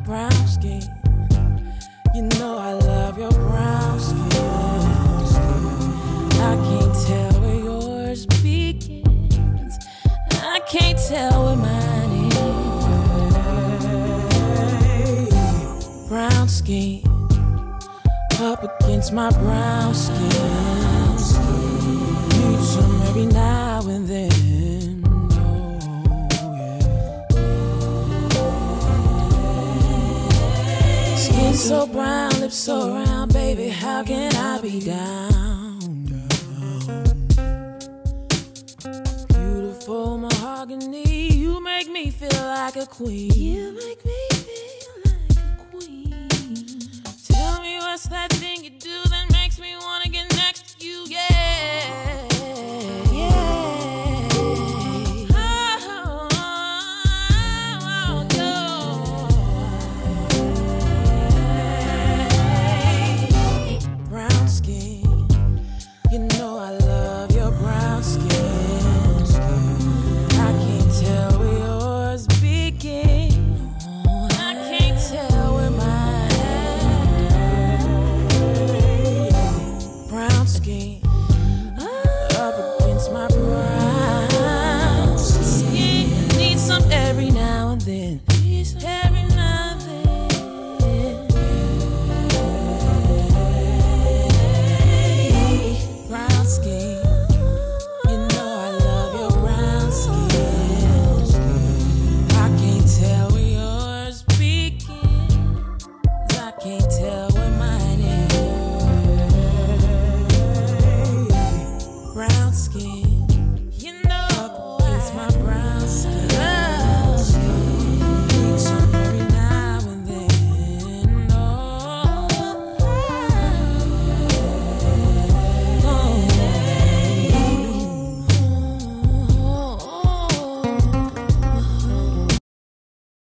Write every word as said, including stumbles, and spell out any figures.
brown skin. You know I love your brown skin. I can't tell where yours begins. I can't tell where mine is. Brown skin up against my brown skin. Need some every now and then. So brown, lips so round, baby, how can I be down? Beautiful mahogany, you make me feel like a queen. You make me